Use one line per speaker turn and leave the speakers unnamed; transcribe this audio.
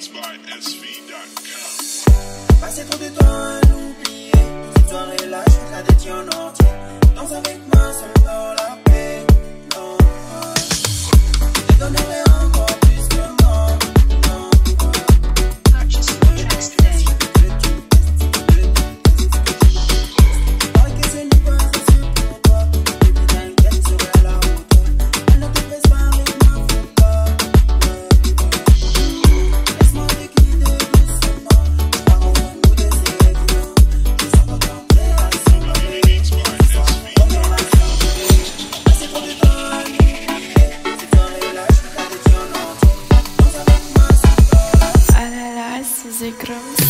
Passer trop de temps à l'oublier. Cette soirée-là, je te la détiens en entier. Danse avec moi, ça me donne la paix. Non, je te donnerai encore plus que moi. Non,
Purchase your tracks today.
Pareil que ce n'est pas assez pour toi. Baby, t'inquiète, serai à la hauteur. Elle ne te baisse pas avec ma faut pas. Laisse-moi te guider doucement. Je pars au bout de ces évidents. Je sens pas tenter à s'envoler. On est rassemblés. Passer trop de temps à l'oublier. Cette soirée-là, je te la détiens en entier. Danse avec moi, ça me donne la paix.
Ah là là, ces écrans.